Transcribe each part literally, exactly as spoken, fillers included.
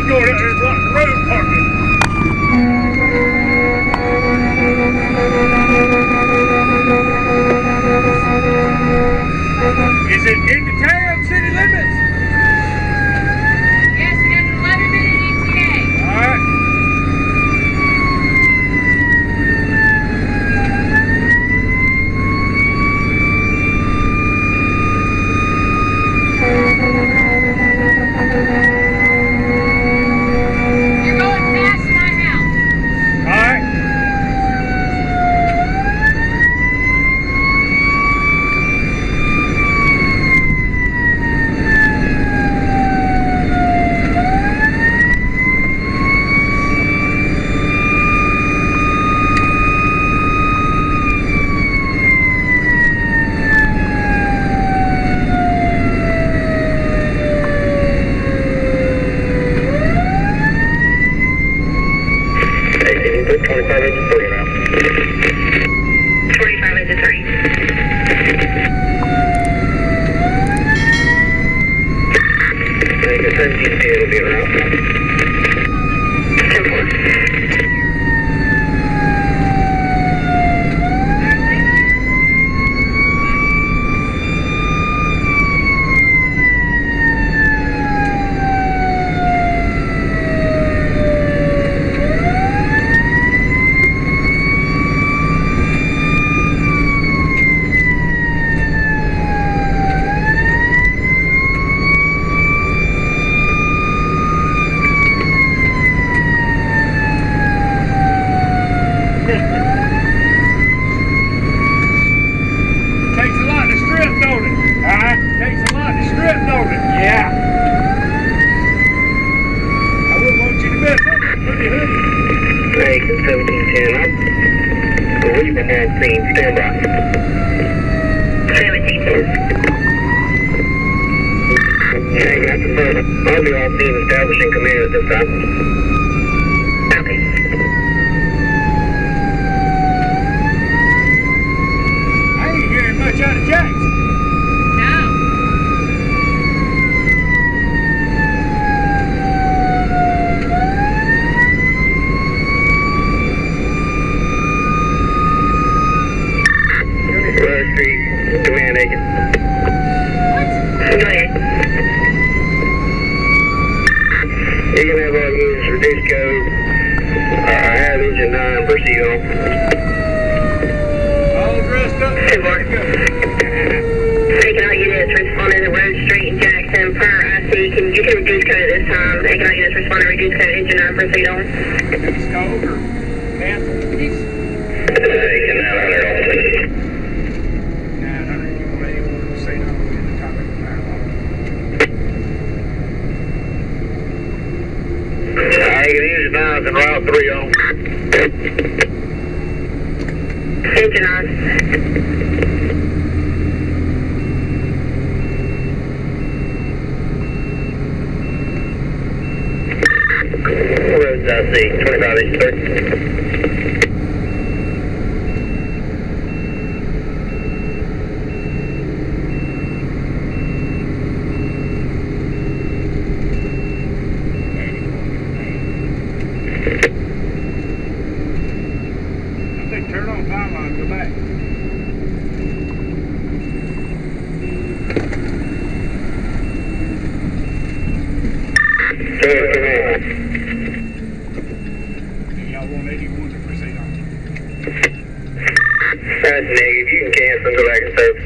going out there and block the road parking. Is it in the town city limits? Yes, we got an eleven minute E T A. Alright. You're going past my house. Alright. twenty-five into three now. twenty-five into three. Aiken S C will be around. ten four. Takes a lot to strip, don't it? Huh? Takes a lot to strip, don't it? Yeah. I wouldn't want you to miss it. Hoodie, hoodie. Aiken seventeen ten. I believe I'm on scene. Stand by. seventeen ten. Aiken, that's a further. I'll be on scene establishing command at this time. Okay. I ain't hearing much out of Jackson. No. Road Street, command Aiken. What? Go ahead. You can have all units reduced code. Uh, I have engine nine, proceed on. All dressed up. Two more. Taking all units responding to Road Street and Jackson per I C. Can you can reduce code at this time? Taking all units responding reduce code engine nine, proceed on. He's cold or cancel. He's Taking nine hundred on. nine hundred. You ready to say no in the top of the power line. Aiken engine nine and route three on. Engine nine. Roads I see, twenty-five inch thirty. I think turn on power line, go back. Turn command. Y'all want eighty-one to proceed on. That's negative. You can cancel and go back and serve.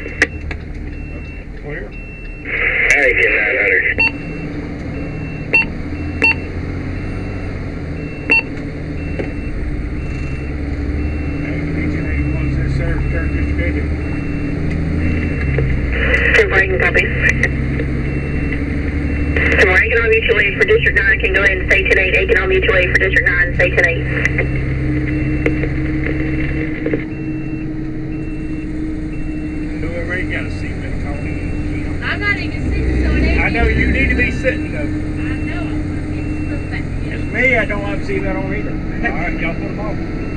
Clear? Aiken nine hundred. Aiken eighty-one's there, sir. Turn distributed. ten four, Aiken copy. ten four, Aiken on mutual aid for District nine can go ahead and stay ten eight. Aiken on mutual aid for District nine, stay ten eight. Whoever ain't got a seatbelt on, you know. I'm not even sitting, so it ain't. I know you need to be sitting though. I know. I'm going to put back together. It's me, I don't have a seatbelt on either. Alright, y'all put them on.